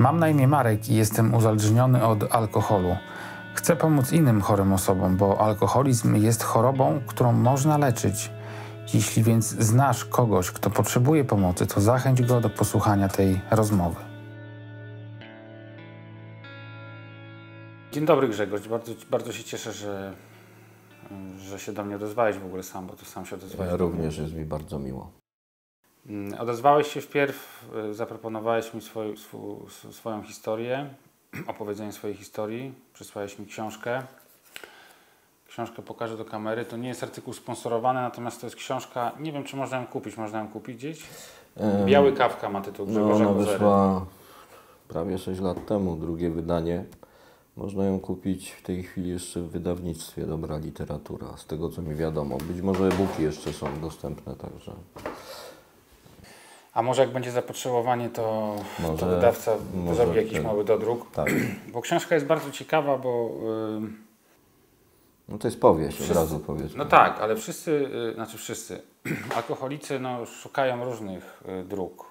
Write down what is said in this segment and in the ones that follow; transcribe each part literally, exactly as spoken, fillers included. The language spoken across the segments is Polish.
Mam na imię Marek i jestem uzależniony od alkoholu. Chcę pomóc innym chorym osobom, bo alkoholizm jest chorobą, którą można leczyć. Jeśli więc znasz kogoś, kto potrzebuje pomocy, to zachęć go do posłuchania tej rozmowy. Dzień dobry, Grzegorz. Bardzo, bardzo się cieszę, że, że się do mnie odezwałeś w ogóle sam, bo to sam się odezwałeś. Ja również jest mi bardzo miło. Odezwałeś się wpierw, zaproponowałeś mi swoj, sw, swoją historię, opowiedzenie swojej historii, przysłałeś mi książkę. Książkę pokażę do kamery. To nie jest artykuł sponsorowany, natomiast to jest książka, nie wiem czy można ją kupić, można ją kupić gdzieś? Biały Kawka ma tytuł Grzegorza No, ona Kozery. wyszła prawie sześć lat temu, drugie wydanie. Można ją kupić w tej chwili jeszcze w wydawnictwie Dobra Literatura, z tego co mi wiadomo. Być może e-booki jeszcze są dostępne także. A może jak będzie zapotrzebowanie, to, Może, to wydawca może zrobi jakiś ten, mały dodruk. Tak. Bo książka jest bardzo ciekawa, bo... Yy, no to jest powieść, wszyscy, od razu powiedzmy. No tak, ale wszyscy, yy, znaczy wszyscy, alkoholicy no, szukają różnych yy, dróg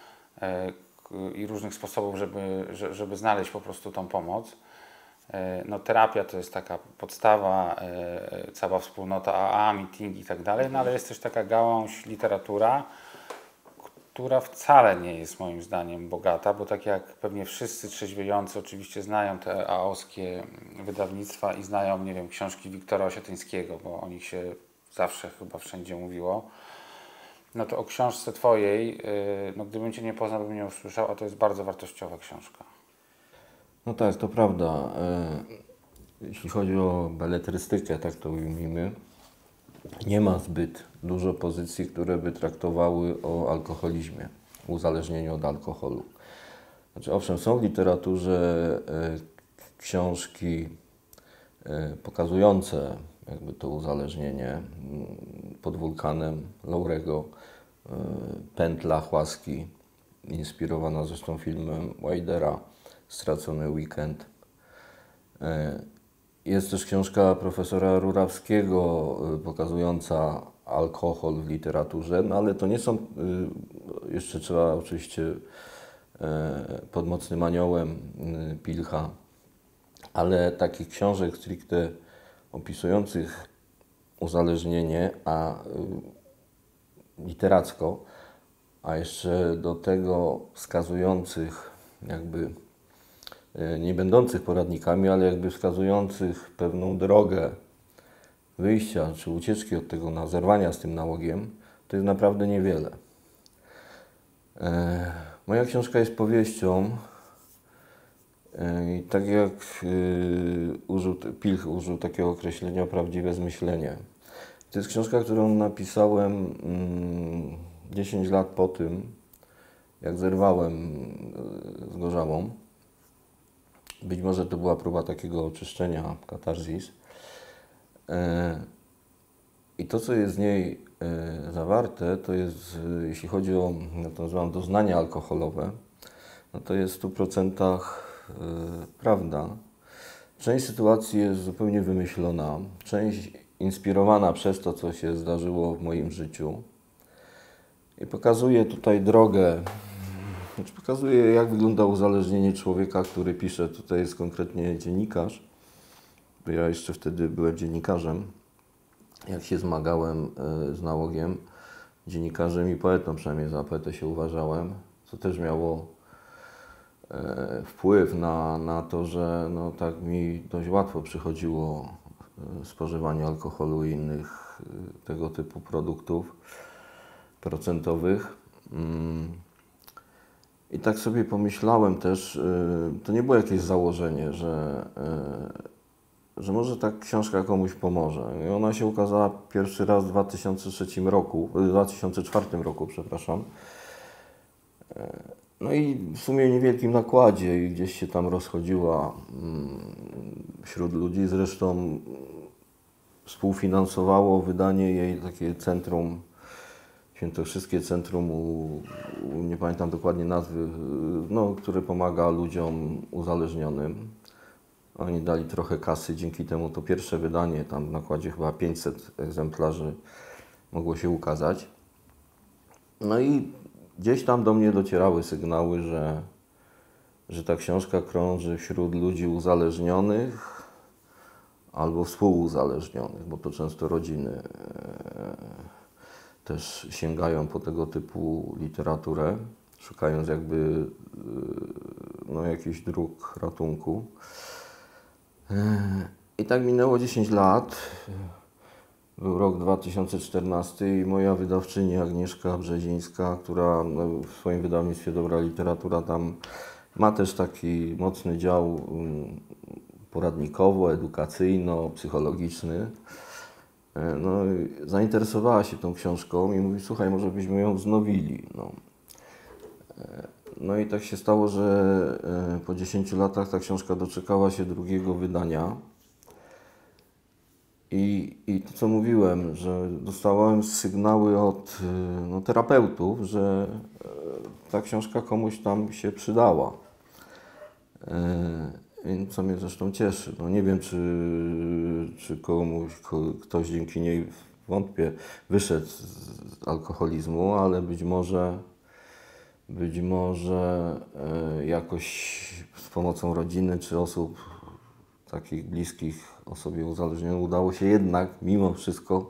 yy, i różnych sposobów, żeby, żeby znaleźć po prostu tą pomoc. No, terapia to jest taka podstawa, yy, cała wspólnota A A, meeting i tak dalej, no ale jest też taka gałąź literatura, która wcale nie jest moim zdaniem bogata, bo tak jak pewnie wszyscy trzeźwiejący oczywiście znają te aoskie wydawnictwa i znają, nie wiem, książki Wiktora Osiatyńskiego, bo o nich się zawsze chyba wszędzie mówiło. No to o książce twojej, no gdybym cię nie poznał, bym nie usłyszał, a to jest bardzo wartościowa książka. No tak, to prawda. Jeśli chodzi o beletrystykę, tak to ujmijmy, nie ma zbyt dużo pozycji, które by traktowały o alkoholizmie, uzależnieniu od alkoholu. Znaczy, owszem, są w literaturze e, książki e, pokazujące jakby to uzależnienie m, pod wulkanem Laurego, e, Pętla Chłaski, inspirowana zresztą filmem Weidera, Stracony weekend. E, Jest też książka profesora Rurawskiego pokazująca alkohol w literaturze, no ale to nie są, jeszcze trzeba oczywiście Pod mocnym aniołem Pilcha, ale takich książek stricte opisujących uzależnienie, a literacko, a jeszcze do tego wskazujących jakby nie będących poradnikami, ale jakby wskazujących pewną drogę wyjścia czy ucieczki od tego, na zerwania z tym nałogiem, to jest naprawdę niewiele. E, moja książka jest powieścią e, i tak jak e, użył, Pilch użył takiego określenia prawdziwe zmyślenie. To jest książka, którą napisałem mm, dziesięć lat po tym, jak zerwałem z Gorzałą. Być może to była próba takiego oczyszczenia, katarzis. I to, co jest w niej zawarte, to jest, jeśli chodzi o, ja to nazywam, doznania alkoholowe, no to jest w stu procentach prawda. Część sytuacji jest zupełnie wymyślona, część inspirowana przez to, co się zdarzyło w moim życiu. I pokazuje tutaj drogę. Znaczy pokazuje, jak wygląda uzależnienie człowieka, który pisze. Tutaj jest konkretnie dziennikarz. Ja jeszcze wtedy byłem dziennikarzem. Jak się zmagałem z nałogiem, dziennikarzem i poetą, przynajmniej za poetę się uważałem, co też miało wpływ na, na to, że no, tak mi dość łatwo przychodziło spożywanie alkoholu i innych tego typu produktów procentowych. I tak sobie pomyślałem też, to nie było jakieś założenie, że, że może ta książka komuś pomoże. I ona się ukazała pierwszy raz w dwa tysiące trzecim roku, w dwa tysiące czwartym roku, przepraszam. No i w sumie niewielkim nakładzie i gdzieś się tam rozchodziła wśród ludzi. Zresztą współfinansowało wydanie jej takie centrum, Świętokrzyskie Centrum, u, u, nie pamiętam dokładnie nazwy, no, które pomaga ludziom uzależnionym. Oni dali trochę kasy, dzięki temu to pierwsze wydanie, tam w nakładzie chyba pięćset egzemplarzy mogło się ukazać. No i gdzieś tam do mnie docierały sygnały, że, że ta książka krąży wśród ludzi uzależnionych albo współuzależnionych, bo to często rodziny e, też sięgają po tego typu literaturę, szukając jakby e, no, jakichś dróg ratunku. E, I tak minęło dziesięć lat. Był rok dwa tysiące czternasty i moja wydawczyni Agnieszka Brzezińska, która no, w swoim wydawnictwie Dobra Literatura tam ma też taki mocny dział um, poradnikowo-edukacyjno-psychologiczny. No, zainteresowała się tą książką i mówi, słuchaj, może byśmy ją wznowili. No. No i tak się stało, że po dziesięciu latach ta książka doczekała się drugiego wydania. I, I to, co mówiłem, że dostałem sygnały od no, terapeutów, że ta książka komuś tam się przydała. E, co mnie zresztą cieszy. No, nie wiem, czy, czy komuś, ktoś dzięki niej, wątpię, wyszedł z alkoholizmu, ale być może, być może e, jakoś z pomocą rodziny czy osób takich bliskich osobie uzależnionej udało się jednak mimo wszystko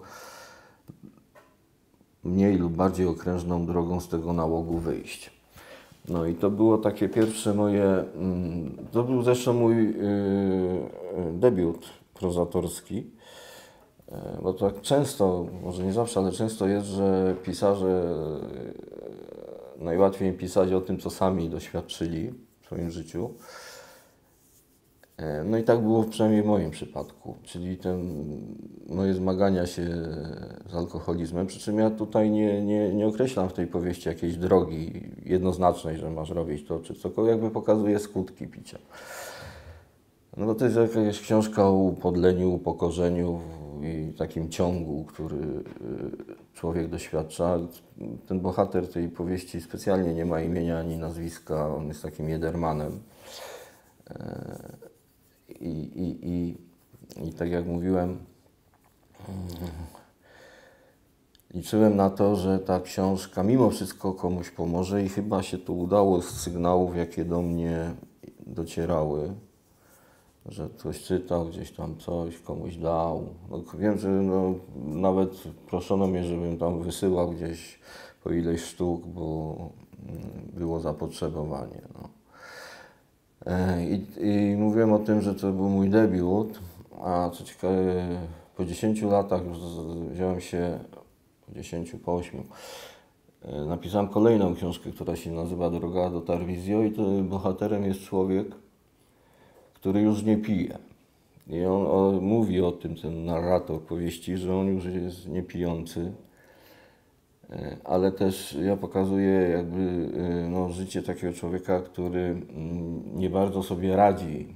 mniej lub bardziej okrężną drogą z tego nałogu wyjść. No i to było takie pierwsze moje, to był zresztą mój debiut prozatorski, bo tak często, może nie zawsze, ale często jest, że pisarze najłatwiej im pisać o tym, co sami doświadczyli w swoim życiu. No i tak było przynajmniej w moim przypadku, czyli te moje zmagania się z alkoholizmem, przy czym ja tutaj nie, nie, nie określam w tej powieści jakiejś drogi jednoznacznej, że masz robić to czy cokolwiek, jakby pokazuje skutki picia. No bo to jest jakaś książka o upodleniu, upokorzeniu i takim ciągu, który człowiek doświadcza. Ten bohater tej powieści specjalnie nie ma imienia ani nazwiska, on jest takim Jedermanem. I, i, i, I tak jak mówiłem, liczyłem na to, że ta książka mimo wszystko komuś pomoże i chyba się to udało z sygnałów, jakie do mnie docierały, że ktoś czytał, gdzieś tam coś komuś dał. No, wiem, że no, nawet proszono mnie, żebym tam wysyłał gdzieś po ileś sztuk, bo było zapotrzebowanie. No. I, I mówiłem o tym, że to był mój debiut, a co ciekawe, po dziesięciu latach wziąłem się, po dziesięciu, po ośmiu, napisałem kolejną książkę, która się nazywa Droga do Tarvisio i to bohaterem jest człowiek, który już nie pije. I on, on mówi o tym, ten narrator powieści, że on już jest niepijący. Ale też ja pokazuję jakby no, życie takiego człowieka, który nie bardzo sobie radzi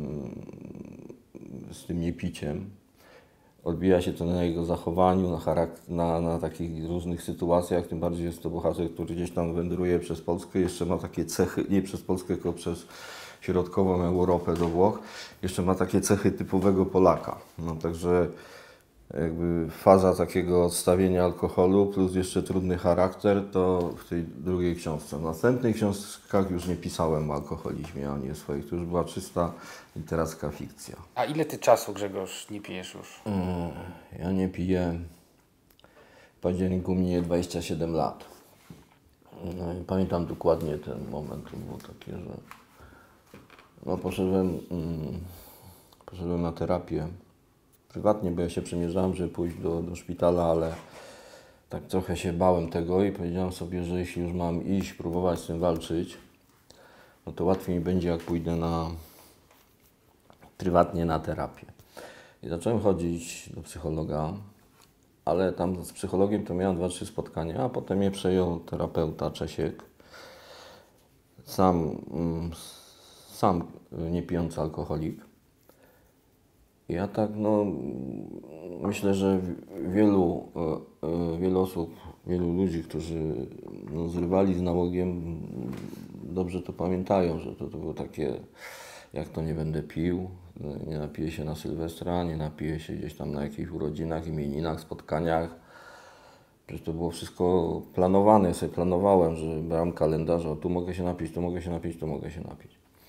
z tym niepiciem. Odbija się to na jego zachowaniu, na, charak- na, na takich różnych sytuacjach, tym bardziej jest to bohater, który gdzieś tam wędruje przez Polskę, jeszcze ma takie cechy, nie przez Polskę, tylko przez środkową Europę do Włoch, jeszcze ma takie cechy typowego Polaka. No, także jakby faza takiego odstawienia alkoholu plus jeszcze trudny charakter, to w tej drugiej książce. W następnych książkach już nie pisałem o alkoholizmie, ani o swoich, to już była czysta literacka fikcja. A ile ty czasu, Grzegorz, nie pijesz już? Ja nie piję, w październiku minie dwadzieścia siedem lat. No i pamiętam dokładnie ten moment, to było takie, że no poszedłem, mm, poszedłem na terapię prywatnie, bo ja się przymierzałem, żeby pójść do, do szpitala, ale tak trochę się bałem tego i powiedziałem sobie, że jeśli już mam iść, próbować z tym walczyć, no to łatwiej mi będzie, jak pójdę na prywatnie na terapię. I zacząłem chodzić do psychologa, ale tam z psychologiem to miałem dwa, trzy spotkania, a potem mnie przejął terapeuta Czesiek, sam, sam niepijący alkoholik. Ja tak, no, myślę, że wielu, wielu osób, wielu ludzi, którzy no, zrywali z nałogiem, dobrze to pamiętają, że to, to było takie, jak to nie będę pił, nie napiję się na Sylwestra, nie napiję się gdzieś tam na jakichś urodzinach, imieninach, spotkaniach. Przecież to było wszystko planowane, ja sobie planowałem, że brałem kalendarz, o tu mogę się napić, tu mogę się napić, tu mogę się napić.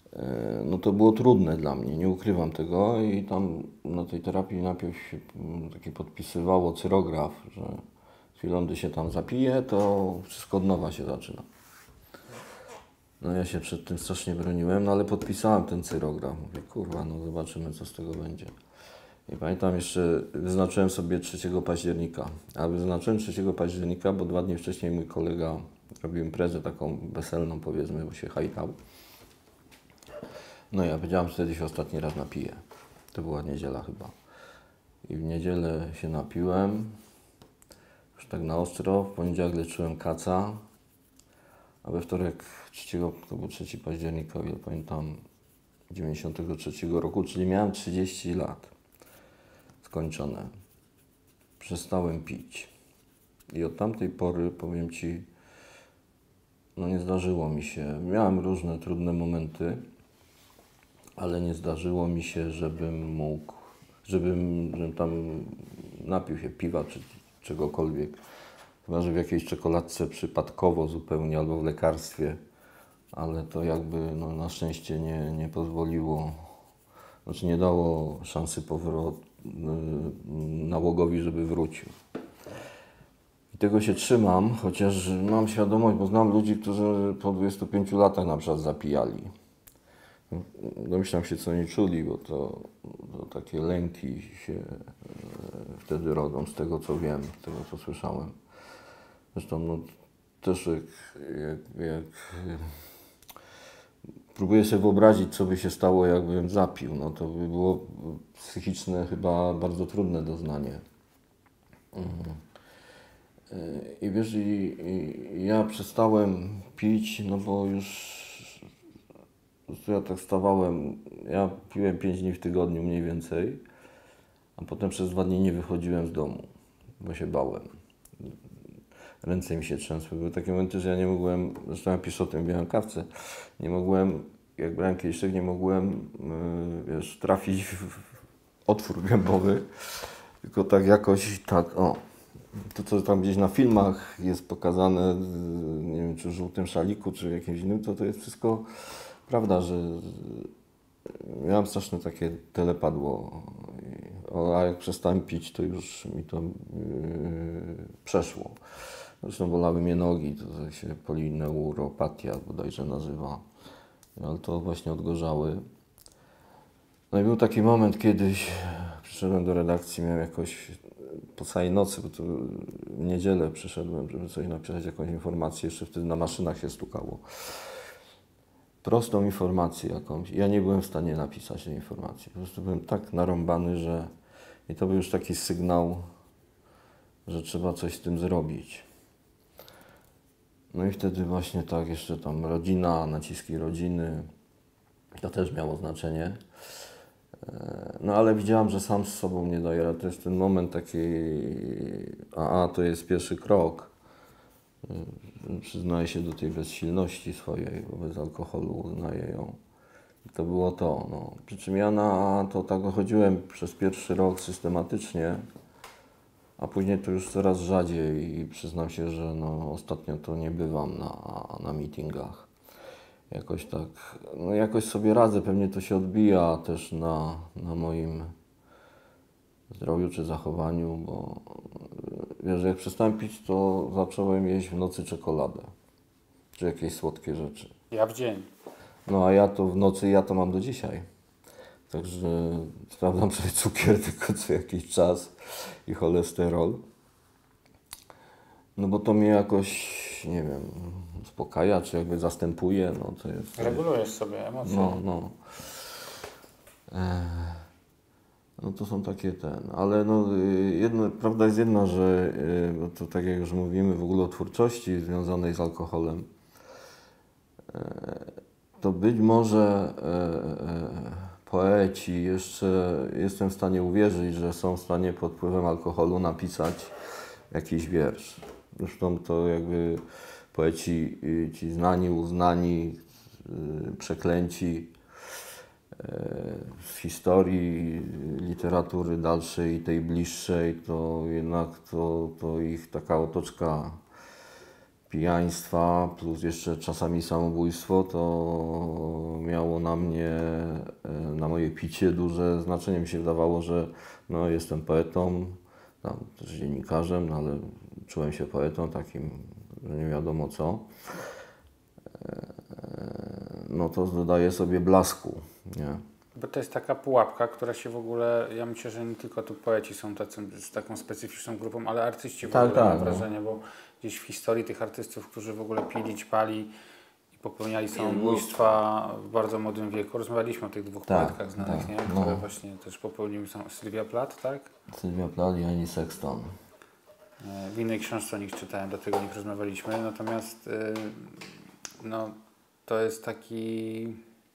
e, no to było trudne dla mnie, nie ukrywam tego i tam na tej terapii najpierw się mm, taki podpisywało cyrograf, że chwilą, gdy się tam zapije, to wszystko od nowa się zaczyna. No ja się przed tym strasznie broniłem, no ale podpisałem ten cyrograf. Mówię, kurwa, no zobaczymy, co z tego będzie. I pamiętam jeszcze, wyznaczyłem sobie trzeciego października. A wyznaczyłem trzeciego października, bo dwa dni wcześniej mój kolega robił imprezę taką weselną, powiedzmy, bo się hajtał. No ja powiedziałem, że wtedy się ostatni raz napiję. To była niedziela chyba. I w niedzielę się napiłem, już tak na ostro. W poniedziałek leczyłem kaca, a we wtorek trzeciego, to był trzeciego października, ja pamiętam, dziewięćdziesiątego trzeciego roku, czyli miałem trzydzieści lat skończone. Przestałem pić. I od tamtej pory, powiem Ci, no nie zdarzyło mi się. Miałem różne trudne momenty, ale nie zdarzyło mi się, żebym mógł, żebym, żebym tam napił się piwa czy czegokolwiek. Chyba, że w jakiejś czekoladce przypadkowo zupełnie albo w lekarstwie, ale to jakby no, na szczęście nie, nie pozwoliło, znaczy nie dało szansy powrotu nałogowi, żeby wrócił. I tego się trzymam, chociaż mam świadomość, bo znam ludzi, którzy po dwudziestu pięciu latach na przykład zapijali. Domyślam się, co nie czuli, bo to, to takie lęki się wtedy rodzą, z tego co wiem, z tego co słyszałem. Zresztą no, też jak, jak, jak próbuję sobie wyobrazić, co by się stało, jakbym zapił. No to by było psychiczne, chyba bardzo trudne doznanie. I wiesz, i, i ja przestałem pić, no bo już po prostu ja tak stawałem, ja piłem pięć dni w tygodniu mniej więcej, a potem przez dwa dni nie wychodziłem z domu, bo się bałem. Ręce mi się trzęsły. Były takie momenty, że ja nie mogłem, zresztą ja piszę o tym w białym kawce, nie mogłem, jak brałem kieliszek, nie mogłem, yy, wiesz, trafić w otwór gębowy, tylko tak jakoś, tak, o. To, co tam gdzieś na filmach jest pokazane, nie wiem, czy w żółtym szaliku, czy w jakimś innym, to to jest wszystko prawda, że miałem straszne takie telepadło, a jak przestałem pić, to już mi to yy, przeszło. Zresztą bolały mnie nogi, to się polineuropatia bodajże nazywa, ale to właśnie odgorzały. No i był taki moment kiedyś, przyszedłem do redakcji, miałem jakoś po całej nocy, bo to w niedzielę przyszedłem, żeby coś napisać, jakąś informację, jeszcze wtedy na maszynach się stukało. Prostą informację jakąś. Ja nie byłem w stanie napisać tej informacji. Po prostu byłem tak narąbany, że i to był już taki sygnał, że trzeba coś z tym zrobić. No i wtedy właśnie tak, jeszcze tam rodzina, naciski rodziny, to też miało znaczenie. No ale widziałam, że sam z sobą nie daję rady. To jest ten moment taki, a, a to jest pierwszy krok. Przyznaję się do tej bezsilności swojej wobec alkoholu, uznaję ją. I to było to. No. Przy czym ja na to tak chodziłem przez pierwszy rok systematycznie, a później to już coraz rzadziej i przyznam się, że no, ostatnio to nie bywam na, na meetingach. Jakoś tak, no jakoś sobie radzę, pewnie to się odbija też na, na moim zdrowiu czy zachowaniu, bo wiesz, jak przestałem pić, to zacząłem jeść w nocy czekoladę, czy jakieś słodkie rzeczy. Ja w dzień. No a ja to w nocy, ja to mam do dzisiaj. Także sprawdzam sobie cukier tylko co jakiś czas i cholesterol. No bo to mnie jakoś, nie wiem, uspokaja, czy jakby zastępuje, no to jest... Regulujesz sobie emocje. No, no. E, no to są takie ten, ale no jedno, prawda jest jedna, że bo to tak jak już mówimy w ogóle o twórczości związanej z alkoholem, e, to być może e, e, poeci jeszcze jestem w stanie uwierzyć, że są w stanie pod wpływem alkoholu napisać jakiś wiersz. Zresztą to jakby poeci ci znani, uznani, przeklęci z historii literatury dalszej i tej bliższej, to jednak to, to ich taka otoczka pijaństwa, plus jeszcze czasami samobójstwo, to miało na mnie, na moje picie duże znaczenie. Mi się wydawało, że no, jestem poetą, tam, też dziennikarzem, no, ale czułem się poetą takim, że nie wiadomo co. No to dodaje sobie blasku, nie? Bo to jest taka pułapka, która się w ogóle, ja myślę, że nie tylko tu poeci są tacy, z taką specyficzną grupą, ale artyści w Tak, ogóle tak, mam no. wrażenie, bo gdzieś w historii tych artystów, którzy w ogóle pili, ćpali i popełniali samobójstwa w bardzo młodym wieku. Rozmawialiśmy o tych dwóch Tak, poetkach znanych, tak, nie? no. Które właśnie też popełniły sam Sylwia Plath, tak? Sylwia Plath i Annie Sexton. E, W innej książce o nich czytałem, dlatego o nich rozmawialiśmy. Natomiast y, no, to jest taki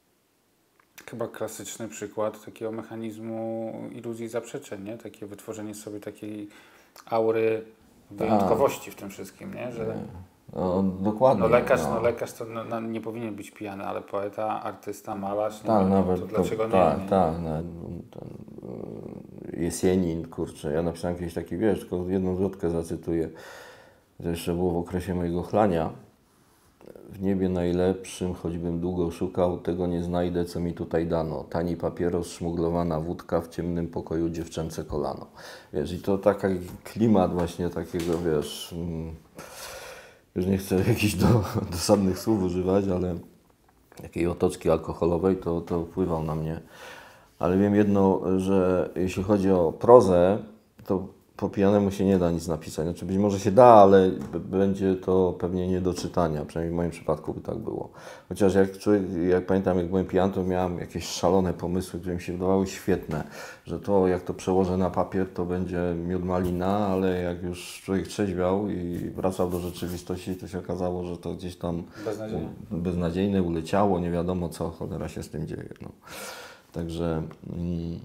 chyba klasyczny przykład takiego mechanizmu iluzji zaprzeczeń, nie? Takie wytworzenie sobie takiej aury wyjątkowości w tym wszystkim, nie? Że No, dokładnie. no lekarz, no. no lekarz to no, no, nie powinien być pijany, ale poeta, artysta, malarz, nie Tak, wiem, nawet to to, dlaczego tak, nie? nie? tak, nawet ten y, Jesienin, kurczę, ja napisałem kiedyś taki wiersz, tylko jedną zwrotkę zacytuję. To jeszcze było w okresie mojego chlania. W niebie najlepszym, choćbym długo szukał, tego nie znajdę, co mi tutaj dano. Tani papieros, szmuglowana wódka, w ciemnym pokoju dziewczęce kolano. Wiesz, i to taki klimat właśnie takiego, wiesz, mm, już nie chcę jakichś do, dosadnych słów używać, ale takiej otoczki alkoholowej, to, to wpływał na mnie. Ale wiem jedno, że jeśli chodzi o prozę, to po pijanemu się nie da nic napisać. Znaczy być może się da, ale b- będzie to pewnie nie do czytania. Przynajmniej w moim przypadku by tak było. Chociaż jak, człowiek, jak pamiętam, jak byłem pijan, to miałem jakieś szalone pomysły, które mi się wydawały świetne. Że to, jak to przełożę na papier, to będzie miód malina, ale jak już człowiek trzeźwiał i wracał do rzeczywistości, to się okazało, że to gdzieś tam Beznadziejnie. beznadziejne, uleciało, nie wiadomo co cholera się z tym dzieje. No. Także mm,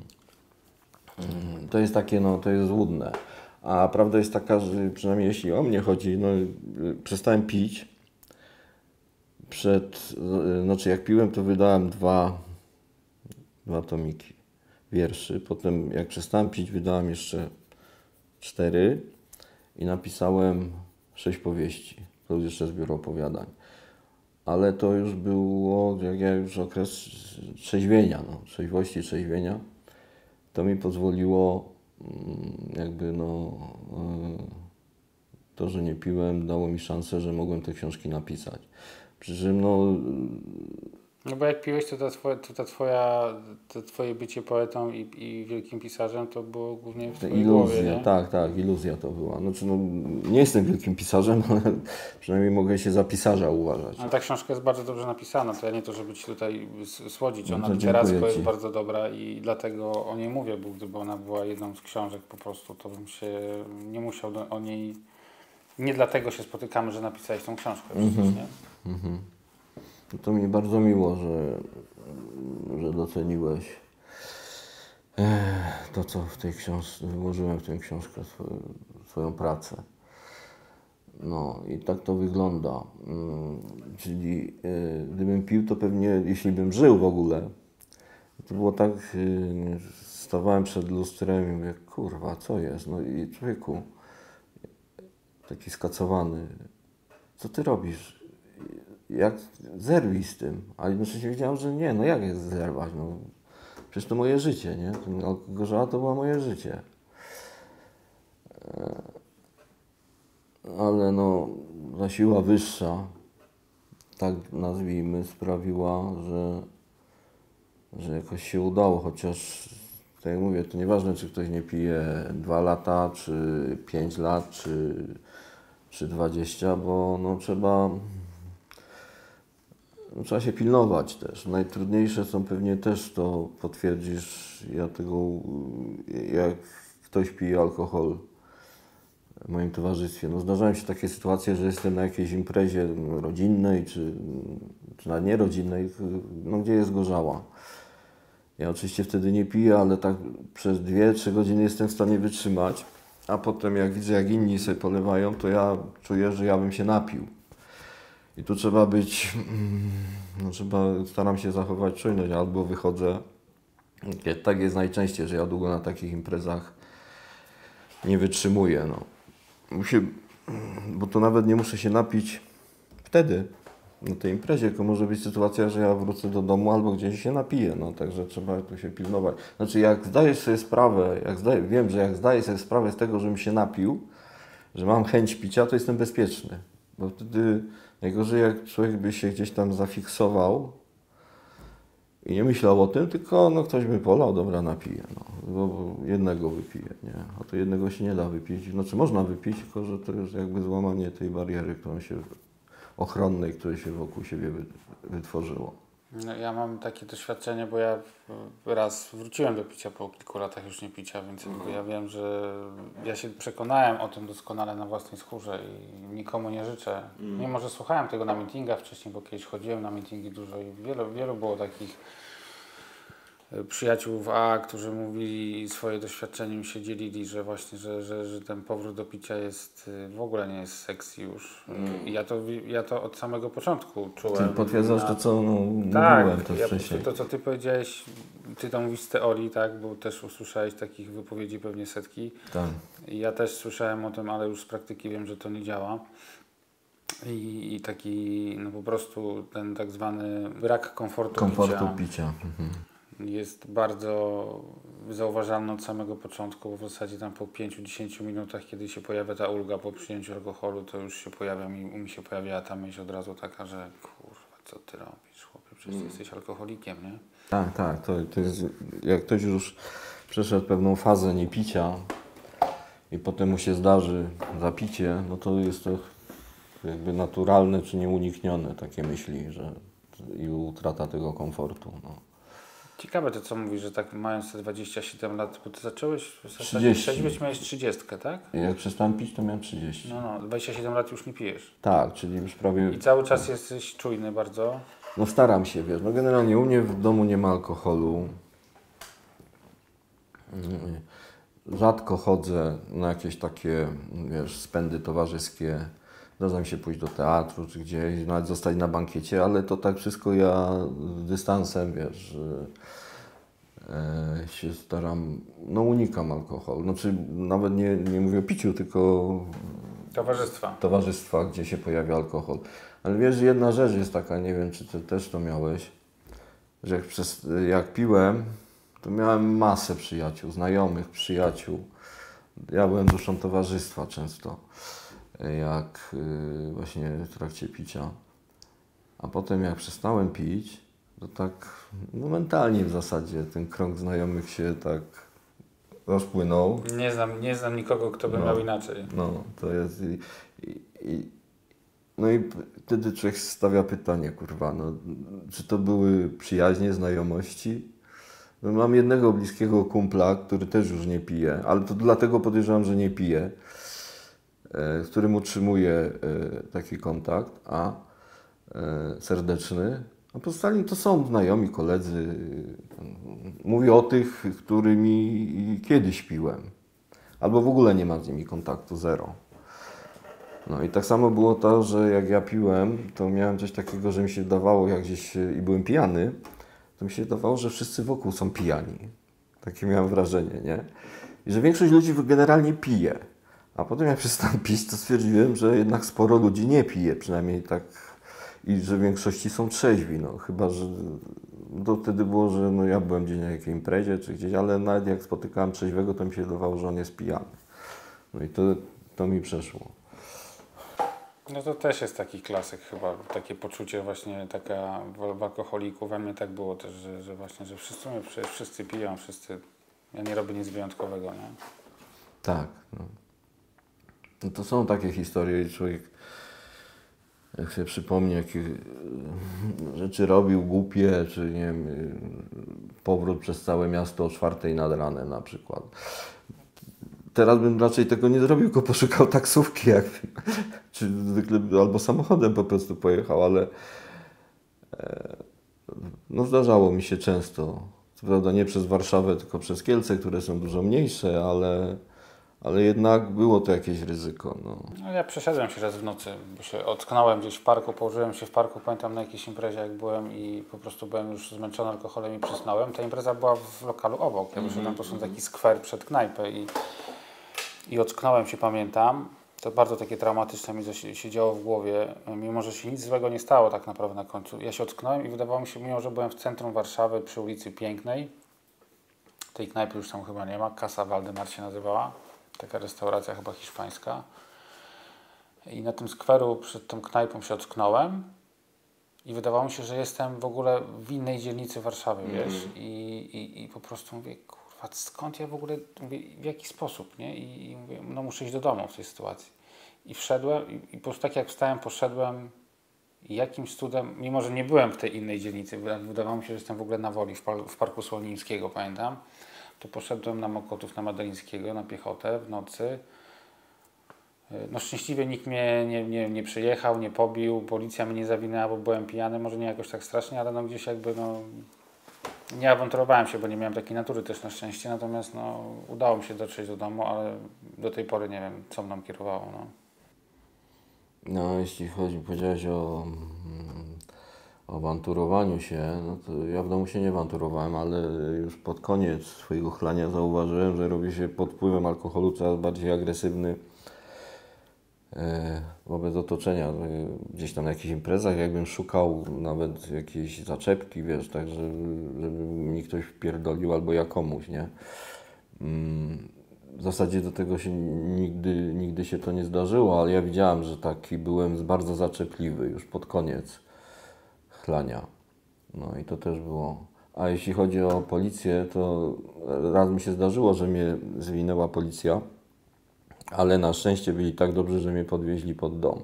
mm, to jest takie, no to jest złudne. A prawda jest taka, że przynajmniej jeśli o mnie chodzi, no y, przestałem pić. Przed, y, znaczy jak piłem, to wydałem dwa, dwa tomiki wierszy. Potem jak przestałem pić, wydałem jeszcze cztery i napisałem sześć powieści. Plus jeszcze zbiór opowiadań. Ale to już było, jak ja już okres trzeźwienia, no, trzeźwości, trzeźwienia, to mi pozwoliło mm, jakby no y, to, że nie piłem, dało mi szansę, że mogłem te książki napisać. Przy czym no No bo jak piłeś, to ta twoja, to ta twoja, to twoje bycie poetą i, i wielkim pisarzem to było głównie w twojej iluzja, głowie, nie? tak, tak, iluzja to była. Znaczy, no, nie jestem wielkim pisarzem, ale przynajmniej mogę się za pisarza uważać. Ale ta książka jest bardzo dobrze napisana, to ja nie to, żeby Ci tutaj s- słodzić, No ona to literacko dziękuję jest Ci. bardzo dobra i dlatego o niej mówię, bo gdyby ona była jedną z książek po prostu, to bym się nie musiał do, o niej, nie dlatego się spotykamy, że napisałeś tą książkę przecież, nie? Mhm. No to mi bardzo miło, że, że doceniłeś eh, to, co w tej książce, włożyłem w tę książkę, swoją, swoją pracę. No i tak to wygląda. Mm, czyli e, gdybym pił, to pewnie, jeśli bym żył w ogóle, to było tak, e, stawałem przed lustrem i mówię, kurwa, co jest? No i człowieku, taki skacowany, co ty robisz? Jak zerwij z tym? A jednocześnie wiedziałem, że nie, no jak jest zerwać? No, przecież to moje życie, nie? Ten alkogorzała to było moje życie. E, Ale no, ta siła wyższa, tak nazwijmy, sprawiła, że, że jakoś się udało, chociaż tak jak mówię, to nieważne, czy ktoś nie pije dwa lata, czy pięć lat, czy, czy dwadzieścia, bo no trzeba, no, trzeba się pilnować też. Najtrudniejsze są pewnie też, to potwierdzisz, ja tego, jak ktoś pije alkohol w moim towarzystwie. No, zdarzają się takie sytuacje, że jestem na jakiejś imprezie rodzinnej, czy, czy na nierodzinnej, no, gdzie jest gorzała. Ja oczywiście wtedy nie piję, ale tak przez dwie, trzy godziny jestem w stanie wytrzymać, a potem jak widzę, jak inni sobie polewają, to ja czuję, że ja bym się napił. I tu trzeba być, no, trzeba, staram się zachować czujność, albo wychodzę, tak jest najczęściej, że ja długo na takich imprezach nie wytrzymuję. No. Musi, bo to nawet nie muszę się napić wtedy, na tej imprezie, tylko może być sytuacja, że ja wrócę do domu albo gdzieś się napiję, no także trzeba tu się pilnować. Znaczy jak zdajesz sobie sprawę, jak zdaję, wiem, że jak zdaję sobie sprawę z tego, żebym się napił, że mam chęć picia, to jestem bezpieczny, bo wtedy najgorzej jak człowiek by się gdzieś tam zafiksował i nie myślał o tym, tylko no ktoś by polał, dobra, napiję, no, bo jednego wypiję, nie, a to jednego się nie da wypić, znaczy można wypić, tylko że to jest jakby złamanie tej bariery, którą się ochronnej, które się wokół siebie wytworzyło. No, ja mam takie doświadczenie, bo ja raz wróciłem do picia po kilku latach już nie picia, więc mm. ja wiem, że ja się przekonałem o tym doskonale na własnej skórze i nikomu nie życzę. Mm. Mimo, że słuchałem tego na meetingach wcześniej, bo kiedyś chodziłem na meetingi dużo i wielu, wielu było takich przyjaciół w A, którzy mówili swoje doświadczenie, mi się dzielili, że właśnie, że, że, że ten powrót do picia jest w ogóle nie jest sexy już. Mm. I ja to, ja to od samego początku czułem. Ty potwierdzasz to, co no, tak, mówiłem też ja wcześniej. To, co ty powiedziałeś, ty to mówisz z teorii, tak, bo też usłyszałeś takich wypowiedzi pewnie setki. Tak. I ja też słyszałem o tym, ale już z praktyki wiem, że to nie działa. I, i taki, no po prostu ten tak zwany brak komfortu, komfortu picia. picia. Mhm. Jest bardzo zauważalny od samego początku, bo w zasadzie tam po pięciu do dziesięciu minutach, kiedy się pojawia ta ulga po przyjęciu alkoholu, to już się pojawia, mi, u mnie się pojawiała ta myśl od razu taka, że kurwa, co ty robisz, chłopie, przecież ty jesteś alkoholikiem, nie? Tak, tak, to, to jest, jak ktoś już przeszedł pewną fazę niepicia i potem mu się zdarzy zapicie, no to jest to jakby naturalne czy nieuniknione takie myśli, że i utrata tego komfortu. No. Ciekawe to, co mówisz, że tak mając te dwadzieścia siedem lat, bo ty zacząłeś w zasadzie trzydzieści. trzeźwieć, miałeś trzydziestkę, tak? Jak przestałem pić, to miałem trzydzieści. No, no, dwadzieścia siedem lat już nie pijesz. Tak, czyli już prawie... I cały czas jesteś czujny bardzo. No staram się, wiesz, no generalnie u mnie w domu nie ma alkoholu. Rzadko chodzę na jakieś takie, wiesz, spędy towarzyskie. Zdarza mi się pójść do teatru czy gdzieś, nawet zostać na bankiecie, ale to tak wszystko ja z dystansem, wiesz, e, się staram, no unikam alkoholu. Znaczy nawet nie, nie mówię o piciu, tylko Towarzystwa. towarzystwa, gdzie się pojawia alkohol. Ale wiesz, jedna rzecz jest taka, nie wiem, czy ty też to miałeś, że jak, przez, jak piłem, to miałem masę przyjaciół, znajomych, przyjaciół. Ja byłem duszą towarzystwa często, jak y, właśnie w trakcie picia. A potem jak przestałem pić, to tak no mentalnie w zasadzie ten krąg znajomych się tak rozpłynął. Nie znam, nie znam nikogo, kto by no, miał inaczej. No, to jest... I, i, i, no i wtedy człowiek stawia pytanie, kurwa, no, czy to były przyjaźnie, znajomości? No, mam jednego bliskiego kumpla, który też już nie pije, ale to dlatego podejrzewam, że nie pije, e, z którym utrzymuję e, taki kontakt, a e, serdeczny. A pozostali to są znajomi, koledzy. Mówię o tych, którymi kiedyś piłem. Albo w ogóle nie mam z nimi kontaktu, zero. No i tak samo było to, że jak ja piłem, to miałem coś takiego, że mi się dawało, jak gdzieś i byłem pijany, to mi się dawało, że wszyscy wokół są pijani. Takie miałem wrażenie, nie? I że większość ludzi generalnie pije. A potem jak przestałem pić, to stwierdziłem, że jednak sporo ludzi nie pije, przynajmniej tak. I że w większości są trzeźwi, no chyba, że to wtedy było, że no ja byłem gdzieś na jakiej imprezie czy gdzieś, ale nawet jak spotykałem trzeźwego, to mi się wydawało, że on jest pijany. No i to, to mi przeszło. No to też jest taki klasyk chyba, takie poczucie właśnie taka w, w alkoholiku, we mnie tak było też, że, że właśnie, że wszyscy, przecież wszyscy piją, wszyscy, ja nie robię nic wyjątkowego, nie? Tak, no. No to są takie historie i człowiek jak sobie przypomni, jakie rzeczy robił głupie, czy nie wiem, powrót przez całe miasto o czwartej nad ranem na przykład. Teraz bym raczej tego nie zrobił, tylko poszukał taksówki, jak, czy zwykle, albo samochodem po prostu pojechał, ale e, no zdarzało mi się często. Co prawda nie przez Warszawę, tylko przez Kielce, które są dużo mniejsze, ale, ale jednak było to jakieś ryzyko. No. No ja przeszedłem się raz w nocy, bo się ocknąłem gdzieś w parku, położyłem się w parku, pamiętam na jakiejś imprezie jak byłem i po prostu byłem już zmęczony alkoholem i przysnąłem. Ta impreza była w lokalu obok, ja wyszedłem po prostu na taki skwer przed knajpę i, i ocknąłem się, pamiętam. To bardzo takie traumatyczne mi się, się działo w głowie, mimo że się nic złego nie stało tak naprawdę na końcu. Ja się ocknąłem i wydawało mi się, mimo że byłem w centrum Warszawy przy ulicy Pięknej, tej knajpy już tam chyba nie ma, Casa Waldemar się nazywała, taka restauracja chyba hiszpańska. I na tym skweru przed tą knajpą się ocknąłem i wydawało mi się, że jestem w ogóle w innej dzielnicy Warszawy, mm. wiesz, I, i, i po prostu mówię, kurwa, skąd ja w ogóle, mówię, w jaki sposób, nie? I, i mówię, no muszę iść do domu w tej sytuacji. I wszedłem i, i po prostu tak jak wstałem, poszedłem i jakimś cudem, mimo że nie byłem w tej innej dzielnicy, wydawało mi się, że jestem w ogóle na Woli, w, par, w Parku Słonińskiego, pamiętam, to poszedłem na Mokotów, na Madalińskiego, na piechotę w nocy. No szczęśliwie nikt mnie nie, nie, nie przyjechał, nie pobił, policja mnie nie zawinęła, bo byłem pijany, może nie jakoś tak strasznie, ale no gdzieś jakby no nie awanturowałem się, bo nie miałem takiej natury też na szczęście, natomiast no udało mi się dotrzeć do domu, ale do tej pory nie wiem, co mną kierowało. No, no jeśli chodzi, powiedziałeś o, o awanturowaniu się, no to ja w domu się nie awanturowałem, ale już pod koniec swojego chlania zauważyłem, że robi się pod wpływem alkoholu coraz bardziej agresywny wobec otoczenia. Gdzieś tam na jakichś imprezach jakbym szukał nawet jakiejś zaczepki, wiesz, tak, żeby, żeby mi ktoś wpierdolił albo ja komuś, nie? W zasadzie do tego się nigdy, nigdy się to nie zdarzyło, ale ja widziałem, że taki byłem bardzo zaczepliwy już pod koniec chlania. No i to też było. A jeśli chodzi o policję, to raz mi się zdarzyło, że mnie zwinęła policja, ale na szczęście byli tak dobrzy, że mnie podwieźli pod dom.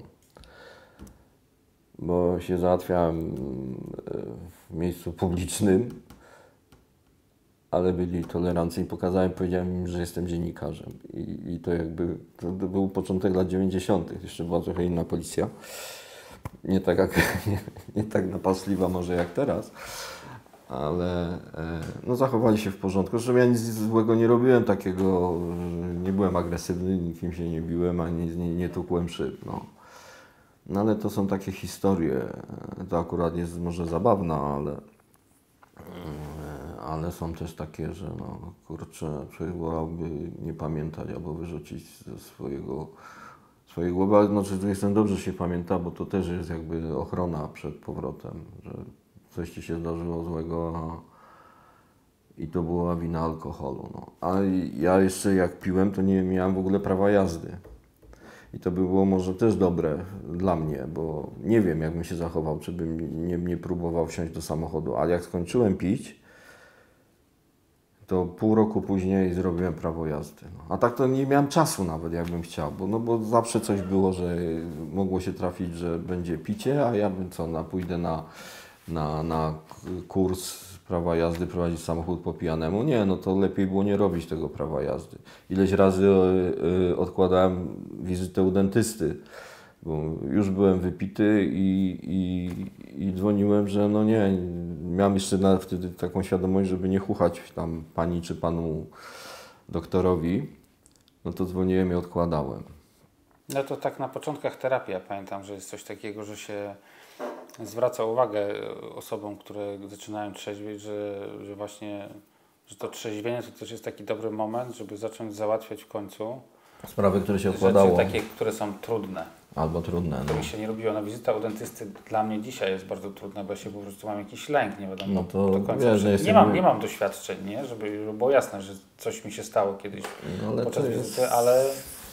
Bo się załatwiałem w miejscu publicznym, ale byli tolerancyjni. Pokazałem, powiedziałem im, że jestem dziennikarzem. I, i to jakby, to, to był początek lat dziewięćdziesiątych. Jeszcze była trochę inna policja. Nie tak, jak, nie, nie tak napastliwa może jak teraz. Ale e, no, zachowali się w porządku. Zresztą ja nic złego nie robiłem takiego, nie byłem agresywny, nikim się nie biłem, ani nie, nie tukłem szyb. No. no ale to są takie historie. To akurat jest może zabawna, ale, e, ale są też takie, że no kurczę, człowiek wolałby nie pamiętać albo wyrzucić ze swojego, swojej głowy. Znaczy, to jestem dobrze, że się pamięta, bo to też jest jakby ochrona przed powrotem, że coś ci się zdarzyło złego, a i to była wina alkoholu. No. A ja jeszcze jak piłem, to nie miałem w ogóle prawa jazdy. I to by było może też dobre dla mnie, bo nie wiem, jak bym się zachował, czy bym nie, nie próbował wsiąść do samochodu. Ale jak skończyłem pić, to pół roku później zrobiłem prawo jazdy. No. A tak to nie miałem czasu nawet, jakbym chciał, bo, no, bo zawsze coś było, że mogło się trafić, że będzie picie, a ja bym co, na, pójdę na Na, na kurs prawa jazdy, prowadzić samochód po pijanemu. Nie, no to lepiej było nie robić tego prawa jazdy. Ileś razy y, odkładałem wizytę u dentysty, bo już byłem wypity i, i, i dzwoniłem, że no nie, miałem jeszcze na, wtedy taką świadomość, żeby nie chuchać tam pani czy panu doktorowi, no to dzwoniłem i odkładałem. no to tak na początkach terapii, ja pamiętam, że jest coś takiego, że się zwraca uwagę osobom, które zaczynają trzeźwieć, że, że właśnie, że to trzeźwienie to też jest taki dobry moment, żeby zacząć załatwiać w końcu sprawy, które się odkładało. Rzeczy takie, które są trudne. Albo trudne. To no. mi się nie robiło. No, wizyta u dentysty dla mnie dzisiaj jest bardzo trudna, bo ja się po prostu mam jakiś lęk, nie wiadomo No to do końca. wiesz, nie, jestem... mam, nie mam doświadczeń, nie? Żeby, żeby było jasne, że coś mi się stało kiedyś no, ale podczas jest... wizyty, ale...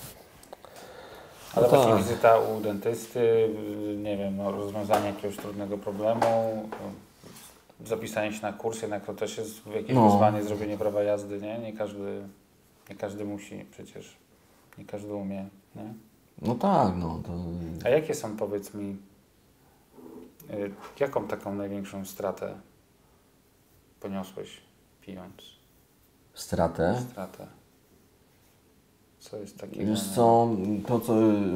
Ale no właśnie tak. wizyta u dentysty, nie wiem, no, rozwiązanie jakiegoś trudnego problemu, zapisanie się na kurs, jednak to też jest jakieś no. wyzwanie, zrobienie prawa jazdy, nie? Nie każdy, nie każdy musi przecież, nie każdy umie, nie? No tak, no to... A jakie są, powiedz mi, y, jaką taką największą stratę poniosłeś pijąc? Stratę? Stratę. Co jest takiego? Wiesz co, to co...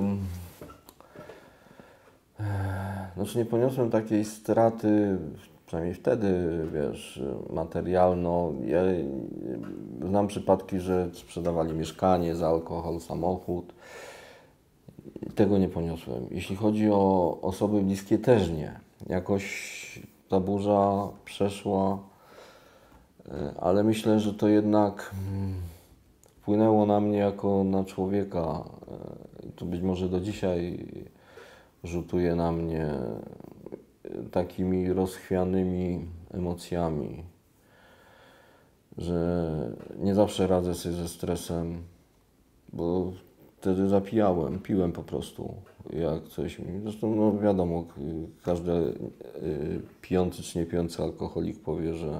Znaczy nie poniosłem takiej straty, przynajmniej wtedy, wiesz, materialno. Ja znam przypadki, że sprzedawali mieszkanie za alkohol, samochód. Tego nie poniosłem. Jeśli chodzi o osoby bliskie, też nie. Jakoś ta burza przeszła, ale myślę, że to jednak wpłynęło na mnie jako na człowieka to być może do dzisiaj rzutuje na mnie takimi rozchwianymi emocjami, że nie zawsze radzę sobie ze stresem, bo wtedy zapijałem, piłem po prostu, jak coś mi... Zresztą no wiadomo, każdy y, pijący czy nie pijący alkoholik powie, że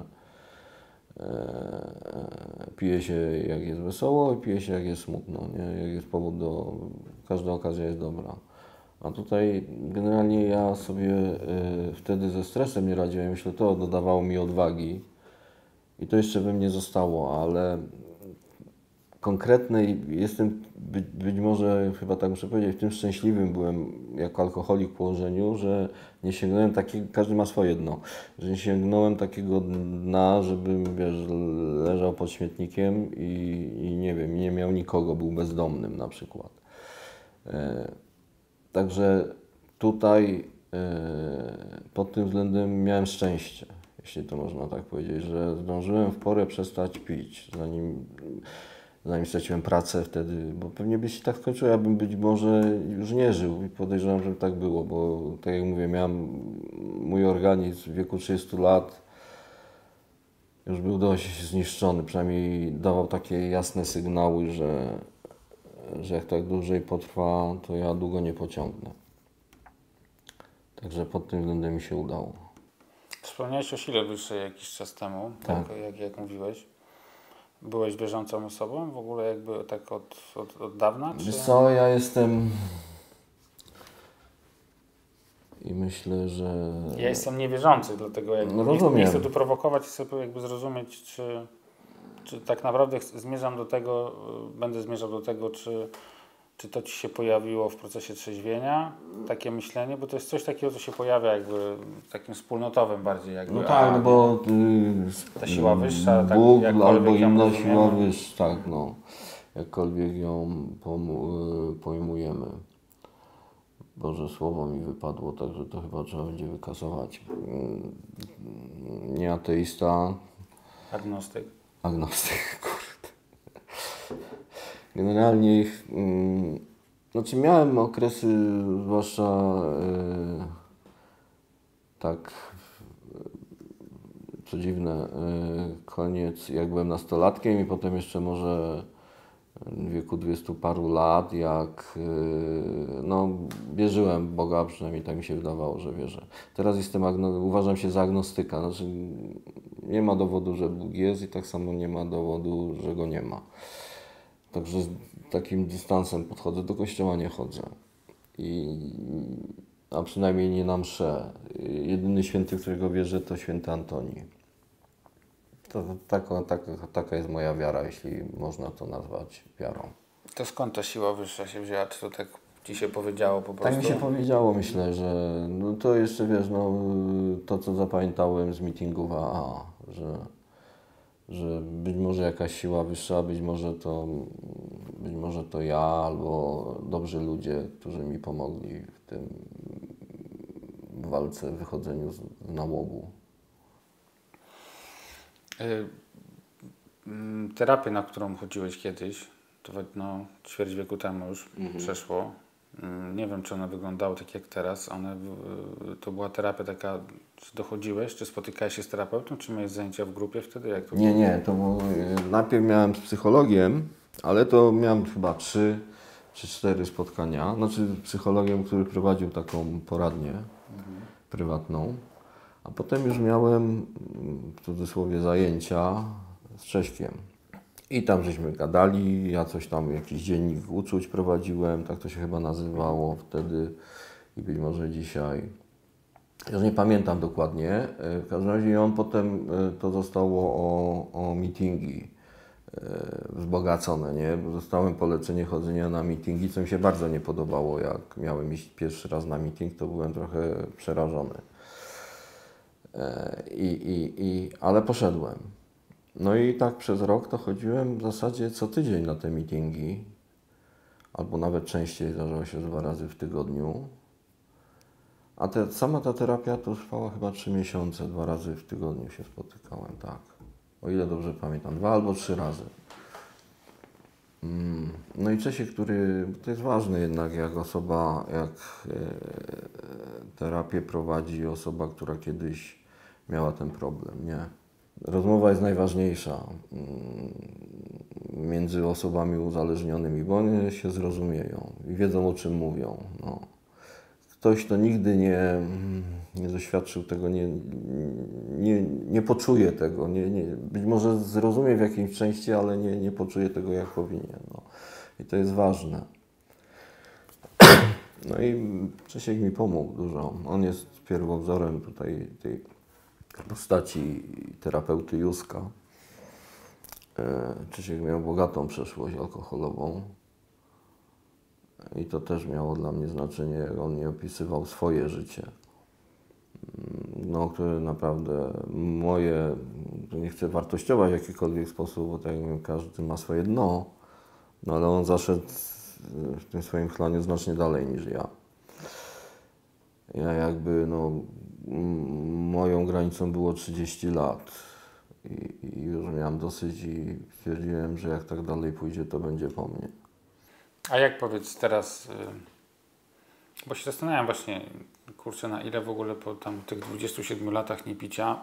e, pije się jak jest wesoło i pije się jak jest smutno, nie? Jak jest powód do... Każda okazja jest dobra. A tutaj generalnie ja sobie y, wtedy ze stresem nie radziłem, myślę, to dodawało mi odwagi i to jeszcze we mnie zostało, ale konkretnej jestem, być, być może chyba tak muszę powiedzieć, w tym szczęśliwym byłem jako alkoholik w położeniu, że nie sięgnąłem takiego, każdy ma swoje dno, że nie sięgnąłem takiego dna, żebym, wiesz, leżał pod śmietnikiem i, i nie wiem, nie miał nikogo, był bezdomnym na przykład. E, Także tutaj e, pod tym względem miałem szczęście, jeśli to można tak powiedzieć, że zdążyłem w porę przestać pić, zanim, zanim straciłem pracę wtedy, bo pewnie by się tak skończyło, ja bym być może już nie żył i podejrzewam, że tak było, bo tak jak mówię, miałem mój organizm w wieku trzydziestu lat, już był dość zniszczony, przynajmniej dawał takie jasne sygnały, że że jak tak dłużej potrwa, to ja długo nie pociągnę. Także pod tym względem mi się udało. Wspomniałeś o sile wyższej jakiś czas temu, tak, Tak. jak, jak mówiłeś. Byłeś bieżącą osobą w ogóle jakby tak od, od, od dawna? Czy... Wiesz co, ja jestem i myślę, że... Ja jestem niewierzący, dlatego jakby No, nie, rozumiem. nie chcę tu prowokować, chcę jakby zrozumieć, czy, czy tak naprawdę ch- zmierzam do tego, y, będę zmierzał do tego, czy, czy to Ci się pojawiło w procesie trzeźwienia, takie myślenie, bo to jest coś takiego, co się pojawia jakby takim wspólnotowym bardziej jakby. No tak, a, no bo y, ta siła wyższa, tak Bóg jakkolwiek albo ją inna rozumiemy. siła wyższa, tak, no. Jakkolwiek ją pomu- y, pojmujemy. Boże, słowo mi wypadło, także to chyba trzeba będzie wykasować. Y, Nie ateista, Agnostyk. agnostyk, kurde. Generalnie, mm, znaczy miałem okresy, zwłaszcza y, tak, y, co dziwne, y, koniec, jak byłem nastolatkiem i potem jeszcze może w wieku dwudziestu paru lat, jak y, no, wierzyłem w Boga, przynajmniej tak mi się wydawało, że wierzę. Teraz jestem, agno- uważam się za agnostyka, znaczy nie ma dowodu, że Bóg jest i tak samo nie ma dowodu, że Go nie ma. Także z takim dystansem podchodzę, do kościoła nie chodzę. I, a przynajmniej nie na mszę. Jedyny święty, w którego wierzę, to święty Antoni. To, taka, taka, taka jest moja wiara, jeśli można to nazwać wiarą. To skąd ta siła wyższa się wzięła? Czy to tak Ci się powiedziało po prostu? Tak mi się powiedziało, myślę, że no to jeszcze wiesz, no, to co zapamiętałem z meetingów A A, że, że być może jakaś siła wyższa, być może to, być może to ja albo dobrzy ludzie, którzy mi pomogli w tym w walce, wychodzeniu z, z nałogu. Y, mm, Terapię, na którą chodziłeś kiedyś, to no, ćwierć wieku temu już Mhm. przeszło. Mm, Nie wiem, czy one wyglądały tak jak teraz. One, y, to była terapia taka, czy dochodziłeś, czy spotykałeś się z terapeutą, czy miałeś zajęcia w grupie wtedy? Jak to Nie, było? nie, to było, najpierw miałem z psychologiem, ale to miałem chyba trzy czy cztery spotkania. Znaczy z psychologiem, który prowadził taką poradnię prywatną. A potem już miałem w cudzysłowie zajęcia z Cześkiem. I tam żeśmy gadali, ja coś tam, jakiś dziennik uczuć prowadziłem, tak to się chyba nazywało wtedy i być może dzisiaj. Już nie pamiętam dokładnie. W każdym razie on potem to zostało o, o meetingi wzbogacone, nie? Bo dostałem polecenie chodzenia na meetingi, co mi się bardzo nie podobało. Jak miałem iść pierwszy raz na meeting, to byłem trochę przerażony. I, i, i, ale poszedłem. No i tak przez rok to chodziłem w zasadzie co tydzień na te meetingi, albo nawet częściej, zdarzało się dwa razy w tygodniu. A te, sama ta terapia to trwała chyba trzy miesiące, dwa razy w tygodniu się spotykałem, tak. O ile dobrze pamiętam, dwa albo trzy razy. Mm, No i Czesiek, który, to jest ważne jednak, jak osoba, jak e, terapię prowadzi osoba, która kiedyś miała ten problem, nie? Rozmowa jest najważniejsza mm, między osobami uzależnionymi, bo one się zrozumieją i wiedzą, o czym mówią. No. Ktoś, kto nigdy nie, nie doświadczył tego, nie, nie, nie poczuje tego, nie, nie, być może zrozumie w jakiejś części, ale nie, nie poczuje tego, jak powinien. No. I to jest ważne. No i Czesiek mi pomógł dużo. On jest pierwowzorem tutaj tej postaci terapeuty Józka. E, Czesiek miał bogatą przeszłość alkoholową. I to też miało dla mnie znaczenie, jak on mi opisywał swoje życie. No, które naprawdę moje, nie chcę wartościować w jakikolwiek sposób, bo tak jak mówię, każdy ma swoje dno, no ale on zaszedł w tym swoim chlanie znacznie dalej niż ja. Ja jakby, no, moją granicą było trzydzieści lat i, i już miałem dosyć i stwierdziłem, że jak tak dalej pójdzie, to będzie po mnie. A jak powiedz teraz, y, bo się zastanawiam właśnie, kurczę, na ile w ogóle po tam tych dwudziestu siedmiu latach niepicia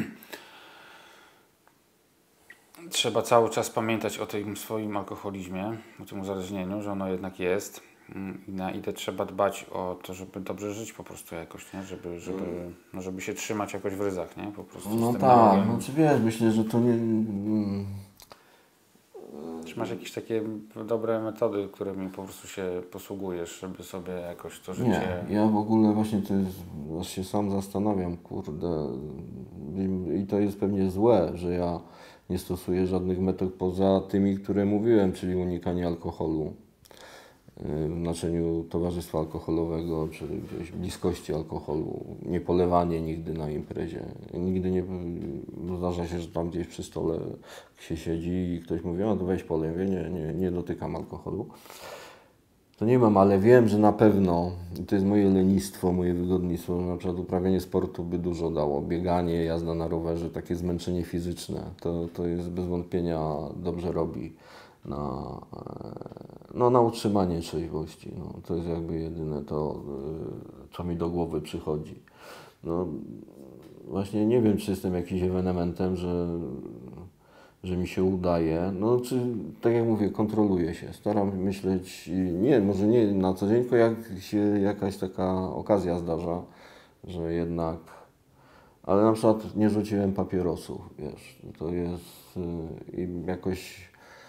trzeba cały czas pamiętać o tym swoim alkoholizmie, o tym uzależnieniu, że ono jednak jest mm, i na ile trzeba dbać o to, żeby dobrze żyć po prostu jakoś, nie? Żeby, żeby, no żeby się trzymać jakoś w ryzach, nie? Po prostu No z tym tak, nałogiem. no czy wiesz, myślę, że to nie... mm, Czy masz jakieś takie dobre metody, którymi po prostu się posługujesz, żeby sobie jakoś to życie... Nie, ja w ogóle właśnie to jest, aż się sam zastanawiam, kurde, i, i to jest pewnie złe, że ja nie stosuję żadnych metod poza tymi, które mówiłem, czyli unikanie alkoholu y, w znaczeniu towarzystwa alkoholowego, czy gdzieś bliskości alkoholu, nie polewanie nigdy na imprezie. Nigdy nie, zdarza się, że tam gdzieś przy stole się siedzi i ktoś mówi, no to weź polej, mówię, nie, nie, nie dotykam alkoholu. To nie mam, ale wiem, że na pewno, i to jest moje lenistwo, moje wygodnictwo, że na przykład uprawianie sportu by dużo dało. Bieganie, jazda na rowerze, takie zmęczenie fizyczne, to, to jest bez wątpienia dobrze robi na, no, na utrzymanie trzeźwości. No, to jest jakby jedyne to, co mi do głowy przychodzi. No, właśnie nie wiem, czy jestem jakimś ewenementem, że że mi się udaje, no czy tak jak mówię, kontroluję się, staram się myśleć, nie, może nie na co dzień, tylko jak się jakaś taka okazja zdarza, że jednak, ale na przykład nie rzuciłem papierosów, wiesz, to jest yy, i jakoś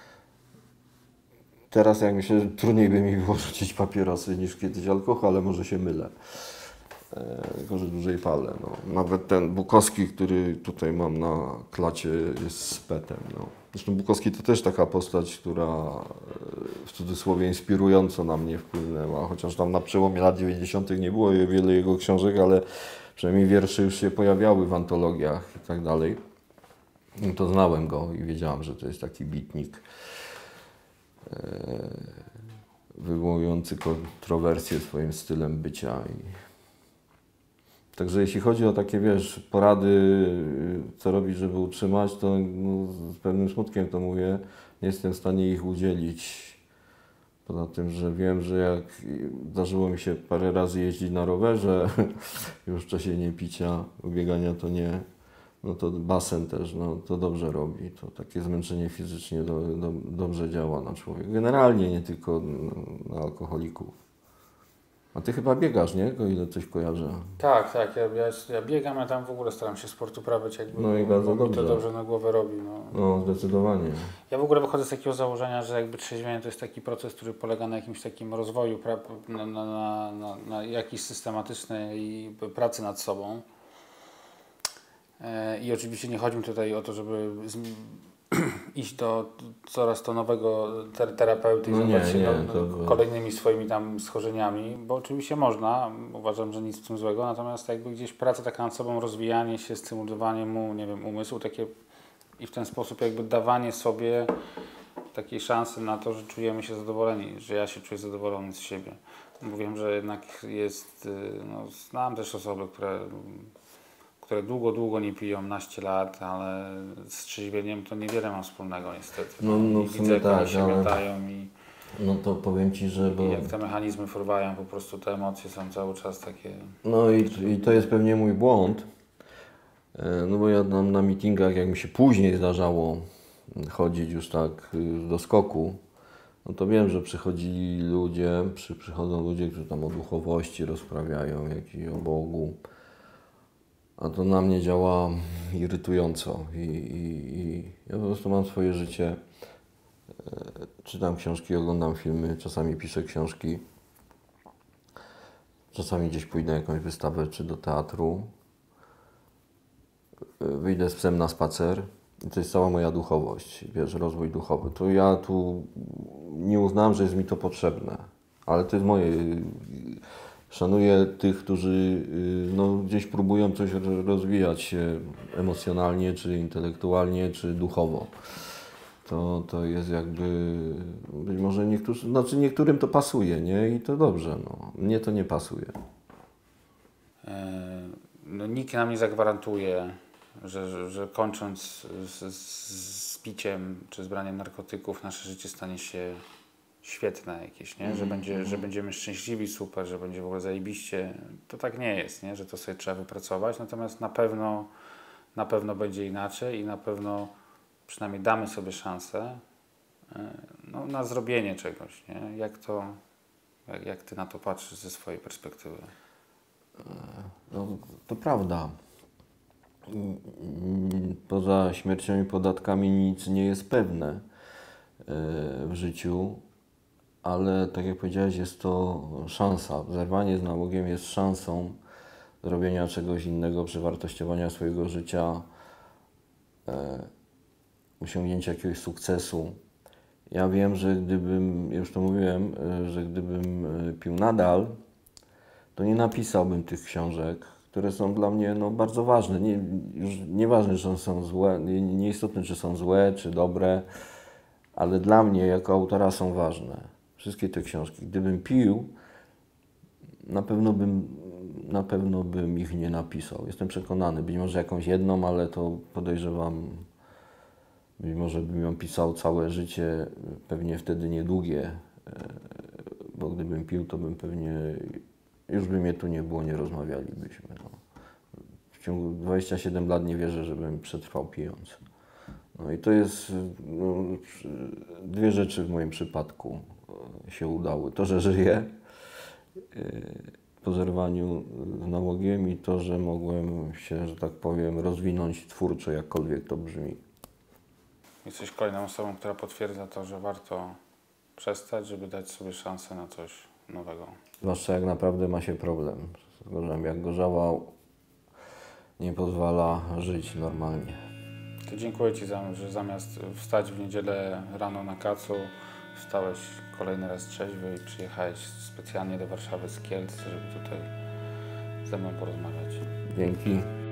teraz jak myślę, że trudniej by mi było rzucić papierosy niż kiedyś alkohol, ale może się mylę. Tylko, że dłużej palę. No. Nawet ten Bukowski, który tutaj mam na klacie, jest z petem. No. Zresztą Bukowski to też taka postać, która w cudzysłowie inspirująco na mnie wpłynęła, chociaż tam na przełomie lat dziewięćdziesiątych nie było wiele jego książek, ale przynajmniej wiersze już się pojawiały w antologiach i tak dalej. I to znałem go i wiedziałem, że to jest taki bitnik wywołujący kontrowersje swoim stylem bycia. I także jeśli chodzi o takie, wiesz, porady, co robić, żeby utrzymać, to no, z pewnym smutkiem to mówię, nie jestem w stanie ich udzielić. Poza tym, że wiem, że jak zdarzyło mi się parę razy jeździć na rowerze, już w czasie niepicia, biegania to nie, no to basen też, no to dobrze robi. To takie zmęczenie fizycznie do, do, dobrze działa na człowieka. Generalnie, nie tylko na alkoholików. A ty chyba biegasz, nie? O ile coś kojarzę. Tak, tak, ja, ja, ja biegam, ja tam w ogóle staram się sport uprawiać, jakby, No i bo, bardzo bo mi to dobrze. dobrze na głowę robi. No. No, zdecydowanie. Ja w ogóle wychodzę z takiego założenia, że jakby trzeźwienie to jest taki proces, który polega na jakimś takim rozwoju, pra, na, na, na, na, na jakiejś systematycznej pracy nad sobą. E, I oczywiście nie chodzi mi tutaj o to, żeby z, iść do coraz to nowego ter terapeuty i No zajmować nie, się nie, no, to było- kolejnymi swoimi tam schorzeniami, bo oczywiście można, uważam, że nic w tym złego, natomiast jakby gdzieś praca taka nad sobą, rozwijanie się, stymulowanie mu, nie wiem, umysłu, takie i w ten sposób jakby dawanie sobie takiej szansy na to, że czujemy się zadowoleni, że ja się czuję zadowolony z siebie. Bo wiem, że jednak jest, no, znam też osoby, które które długo, długo nie piją, naście lat, ale z trzeźwieniem to niewiele ma wspólnego niestety. No, no I w widzę, sumie jak oni tak, się ale gadają i, no to powiem Ci, że... Bo... i jak te mechanizmy fruwają, po prostu te emocje są cały czas takie... No i, i to jest pewnie mój błąd, e, no bo ja tam na meetingach, jak mi się później zdarzało chodzić już tak y, do skoku, no to wiem, że przychodzili ludzie, przy, przychodzą ludzie, którzy tam o duchowości rozprawiają, jak i o Bogu, a to na mnie działa irytująco i, i, i ja po prostu mam swoje życie, e, czytam książki, oglądam filmy, czasami piszę książki. Czasami gdzieś pójdę na jakąś wystawę czy do teatru, wyjdę z psem na spacer i to jest cała moja duchowość, wiesz, rozwój duchowy. To ja tu nie uznałem, że jest mi to potrzebne, ale to jest moje. Szanuję tych, którzy no, gdzieś próbują coś rozwijać się emocjonalnie, czy intelektualnie, czy duchowo. To, to jest jakby, być może niektórzy, znaczy niektórym to pasuje, nie? I to dobrze, no. Mnie to nie pasuje. No, nikt nam nie zagwarantuje, że, że, że kończąc z, z, z piciem czy z braniem narkotyków nasze życie stanie się świetne jakieś, nie? Że, będzie, że będziemy szczęśliwi, super, że będzie w ogóle zajebiście. To tak nie jest, nie? Że to sobie trzeba wypracować, natomiast na pewno, na pewno będzie inaczej i na pewno przynajmniej damy sobie szansę no, na zrobienie czegoś, nie? Jak to, jak, jak Ty na to patrzysz ze swojej perspektywy? No, to prawda. Poza śmiercią i podatkami nic nie jest pewne w życiu, ale tak jak powiedziałeś, jest to szansa. Zerwanie z nałogiem jest szansą zrobienia czegoś innego, przewartościowania swojego życia, osiągnięcia jakiegoś sukcesu. Ja wiem, że gdybym, już to mówiłem, że gdybym pił nadal, to nie napisałbym tych książek, które są dla mnie no, bardzo ważne. Nie, już nieważne, że są złe, nie, nieistotne, czy są złe, czy dobre, ale dla mnie jako autora są ważne. Wszystkie te książki. Gdybym pił, na pewno bym, na pewno bym ich nie napisał. Jestem przekonany. Być może jakąś jedną, ale to podejrzewam, być może bym ją pisał całe życie, pewnie wtedy niedługie, bo gdybym pił, to bym pewnie, już by mnie tu nie było, nie rozmawialibyśmy. No. W ciągu dwudziestu siedmiu lat nie wierzę, żebym przetrwał pijąc. No i to jest, no, dwie rzeczy w moim przypadku się udały. To, że żyję po zerwaniu z nałogiem i to, że mogłem się, że tak powiem, rozwinąć twórczo, jakkolwiek to brzmi. Jesteś kolejną osobą, która potwierdza to, że warto przestać, żeby dać sobie szansę na coś nowego. Zwłaszcza jak naprawdę ma się problem z gorzem. Jak gorzała nie pozwala żyć normalnie. To dziękuję Ci za to, że zamiast wstać w niedzielę rano na kacu, wstałeś kolejny raz trzeźwy i przyjechałeś specjalnie do Warszawy z Kielc, żeby tutaj ze mną porozmawiać. Dzięki.